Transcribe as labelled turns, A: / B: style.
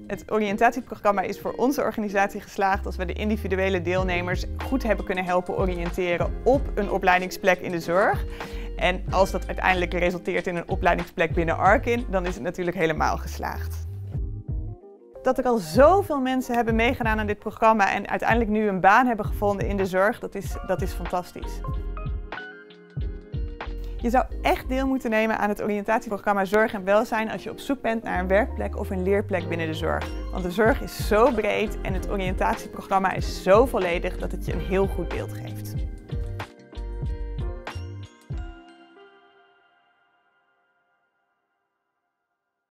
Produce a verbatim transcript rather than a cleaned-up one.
A: Het oriëntatieprogramma is voor onze organisatie geslaagd als we de individuele deelnemers goed hebben kunnen helpen oriënteren op een opleidingsplek in de zorg. En als dat uiteindelijk resulteert in een opleidingsplek binnen Arkin, dan is het natuurlijk helemaal geslaagd. Dat er al zoveel mensen hebben meegedaan aan dit programma en uiteindelijk nu een baan hebben gevonden in de zorg, dat is, dat is fantastisch. Je zou echt deel moeten nemen aan het oriëntatieprogramma Zorg en Welzijn als je op zoek bent naar een werkplek of een leerplek binnen de zorg. Want de zorg is zo breed en het oriëntatieprogramma is zo volledig dat het je een heel goed beeld geeft.